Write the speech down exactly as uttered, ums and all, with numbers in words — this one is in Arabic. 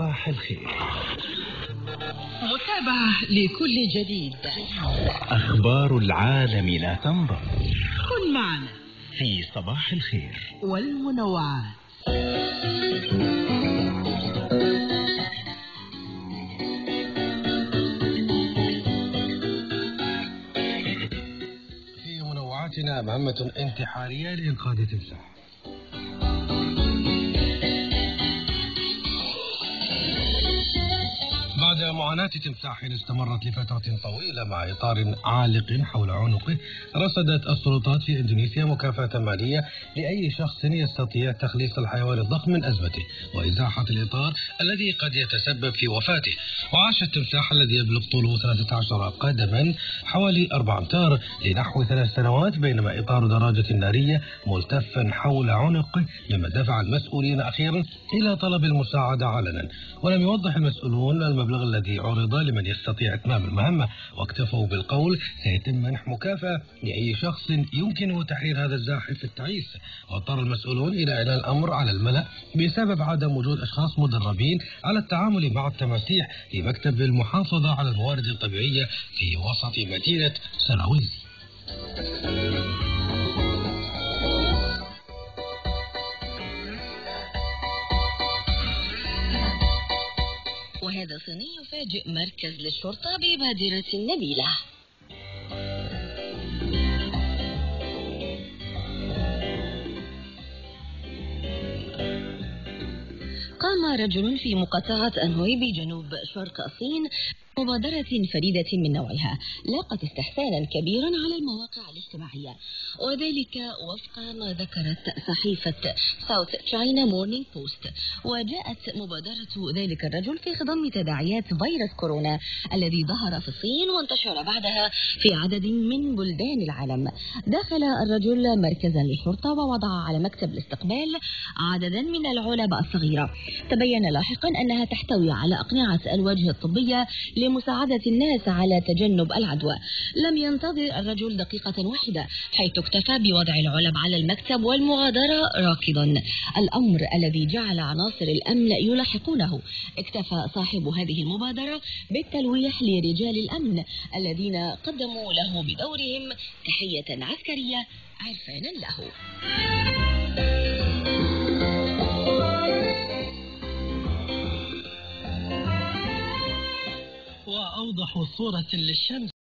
صباح الخير. متابعة لكل جديد. أخبار العالم لا تنضب. كن معنا في صباح الخير والمنوعات. في منوعاتنا مهمة انتحارية لإنقاذ تمساح. بعد معاناة تمساح استمرت لفترة طويلة مع إطار عالق حول عنقه، رصدت السلطات في إندونيسيا مكافأة مالية لأي شخص يستطيع تخليص الحيوان الضخم من أزمته وإزاحة الإطار الذي قد يتسبب في وفاته. وعاش التمساح الذي يبلغ طوله ثلاثة عشر قدما حوالي أربعة أمتار لنحو ثلاث سنوات، بينما إطار دراجة نارية ملتفا حول عنقه، مما دفع المسؤولين أخيرا إلى طلب المساعدة علنا. ولم يوضح المسؤولون المبلغ الذي عرض لمن يستطيع إتمام المهمة، واكتفوا بالقول سيتم منح مكافأة لأي شخص يمكنه تحرير هذا الزاحف التعيس. واضطر المسؤولون إلى إعلان الأمر على الملأ بسبب عدم وجود أشخاص مدربين على التعامل مع التماسيح في مكتب المحافظة على الموارد الطبيعية في وسط مدينة سلاويسي. وهذا صيني يفاجئ مركز للشرطة ببادرة نبيلة. قام رجل في مقاطعة أنهوي بجنوب شرق الصين مبادرة فريدة من نوعها لاقت استحسانا كبيرا على المواقع الاجتماعية، وذلك وفق ما ذكرت صحيفة ساوث تشاينا مورنينج بوست. وجاءت مبادرة ذلك الرجل في خضم تداعيات فيروس كورونا الذي ظهر في الصين وانتشر بعدها في عدد من بلدان العالم. دخل الرجل مركزا للشرطة ووضع على مكتب الاستقبال عددا من العلب الصغيرة، تبين لاحقا أنها تحتوي على أقنعة الوجه الطبية لمساعدة الناس على تجنب العدوى. لم ينتظر الرجل دقيقة واحدة حيث اكتفى بوضع العلب على المكتب والمغادرة راكضا، الأمر الذي جعل عناصر الأمن يلاحقونه. اكتفى صاحب هذه المبادرة بالتلويح لرجال الأمن الذين قدموا له بدورهم تحية عسكرية عرفانا له. وأوضح صورة للشمس